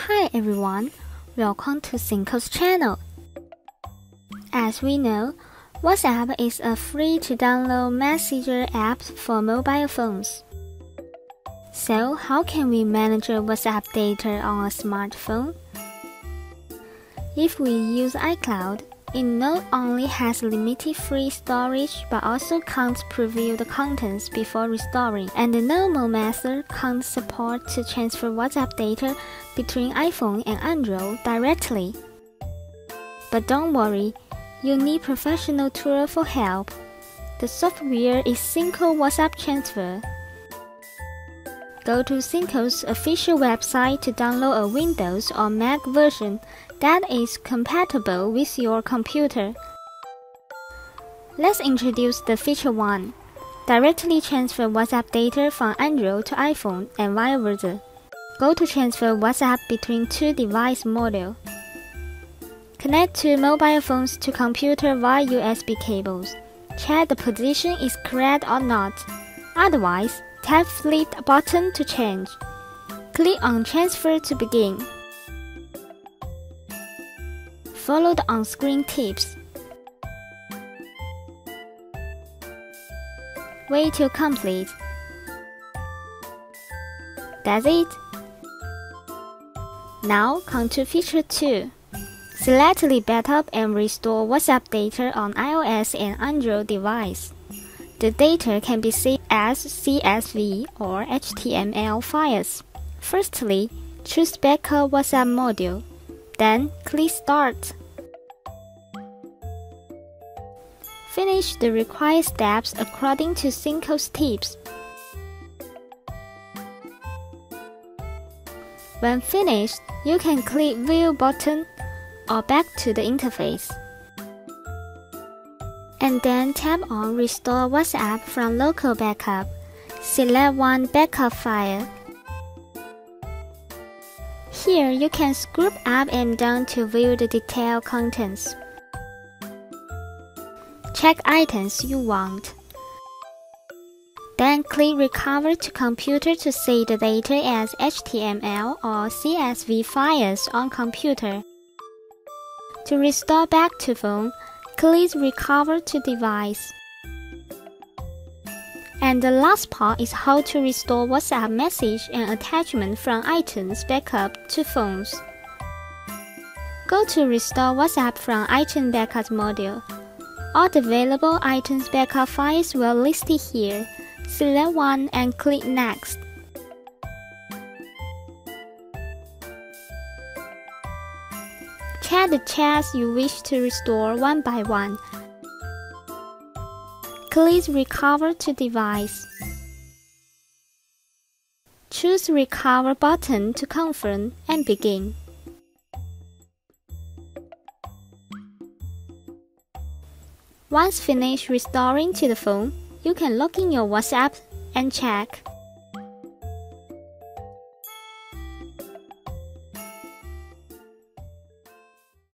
Hi everyone, welcome to Syncios channel. As we know, WhatsApp is a free-to-download messenger app for mobile phones. So how can we manage WhatsApp data on a smartphone? If we use iCloud, it not only has limited free storage but also can't preview the contents before restoring, and the normal method can't support to transfer WhatsApp data between iPhone and Android directly. But don't worry, you need professional tool for help. The software is Syncios WhatsApp Transfer. Go to Syncios' official website to download a Windows or Mac version that is compatible with your computer. Let's introduce the feature 1. Directly transfer WhatsApp data from Android to iPhone and vice versa. Go to transfer WhatsApp between two device models. Connect two mobile phones to computer via USB cables. Check the position is correct or not. Otherwise, tap flip button to change. Click on Transfer to begin. Follow the on-screen tips. Wait till complete. That's it. Now come to feature 2. Selectively backup and restore WhatsApp data on iOS and Android device. The data can be saved as CSV or HTML files. Firstly, choose Backup WhatsApp module. Then click Start. Finish the required steps according to Syncios tips. When finished, you can click View button or back to the interface. And then tap on Restore WhatsApp from Local Backup. Select one backup file. Here you can scroll up and down to view the detailed contents. Check items you want. Then click Recover to computer to save the data as HTML or CSV files on computer. To restore back to phone, click Recover to device. And the last part is how to restore WhatsApp message and attachment from iTunes backup to phones. Go to Restore WhatsApp from iTunes Backup module. All the available iTunes backup files were listed here. Select one and click Next. Check the chats you wish to restore one by one. Click Recover to device. Choose Recover button to confirm and begin. Once finished restoring to the phone, you can log in your WhatsApp and check.